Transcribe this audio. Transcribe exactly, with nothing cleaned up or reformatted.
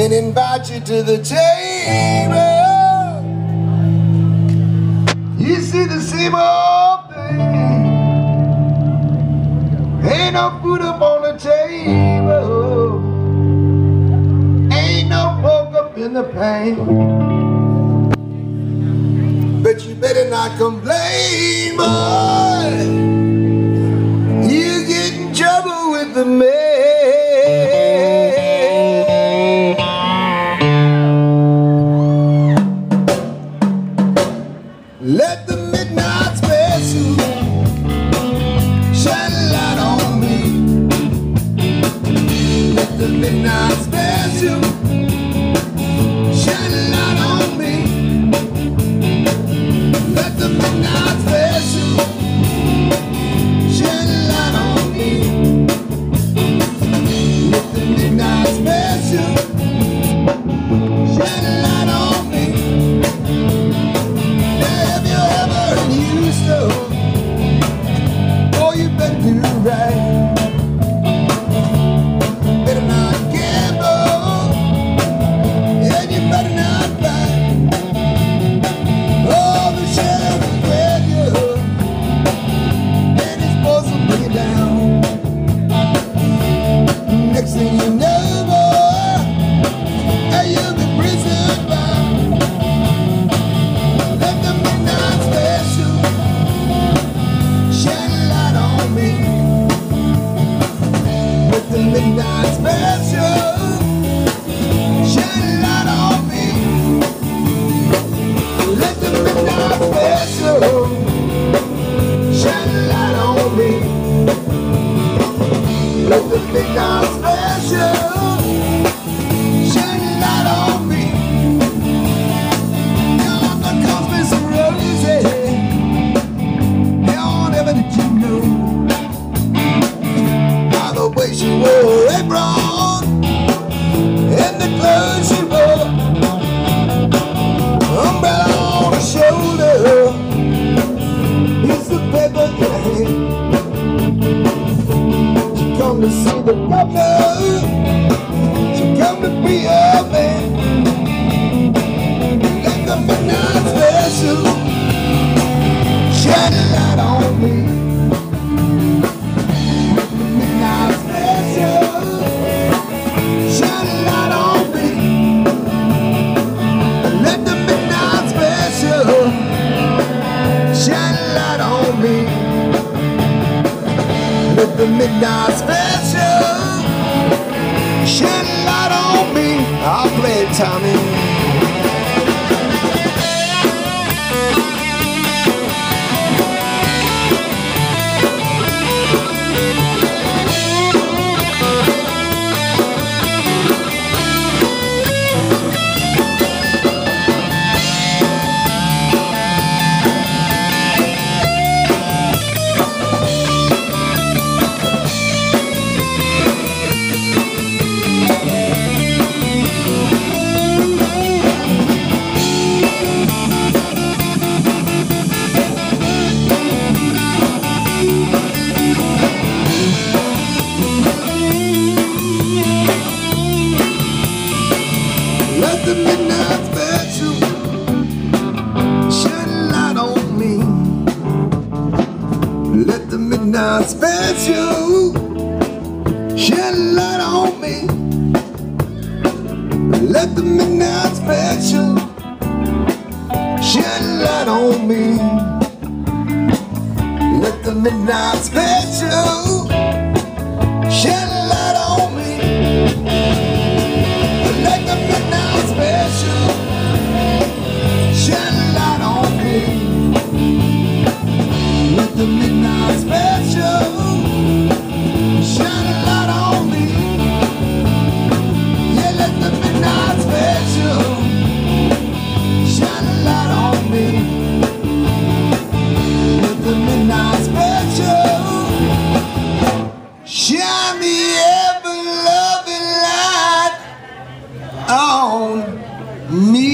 and invite you to the table. You see the same old thing. Ain't no food up on the table. Ain't no pork up in the pan. But you better not complain, boy. You get in trouble with the man. Let the midnight special shine a light on me. Let the midnight special shine a light on me. Let the midnight special shine a light on me. Let the midnight special shine a light on me. Have you ever used to? Oh, you better do right. Better not gamble, and you better not fight. Oh, the sheriff will grab you, and his boys will bring you down. Next thing you know, boy, you'll be prison bound. Let the midnight special shine a light on me. Let the midnight special shine a light on me. Let the midnight special shine a light on me. Let the midnight special shine a light on me. Now I'm the Cosmos Rosie. Now never did you know by the way she wore her apron and the clothes she wore, umbrella on her shoulder, piece of paper in her hand. She come to see the governor, she come to be a man. Let the midnight special shine a light on me. Let the midnight special shine a light on me. Let the midnight special shine a light on me. Let the midnight special shine a light on me. I'll play it, Tommy. Let the midnight special shine a light on me. Let the midnight special shine a light on me. Let the midnight special shine a light on me. Let the midnight special shine a light on me. Let the midnight special shine a light on me. Let the midnight special shine a light on me. Yeah, let the midnight special shine a light on me. Let the midnight special shine the ever-loving light on me.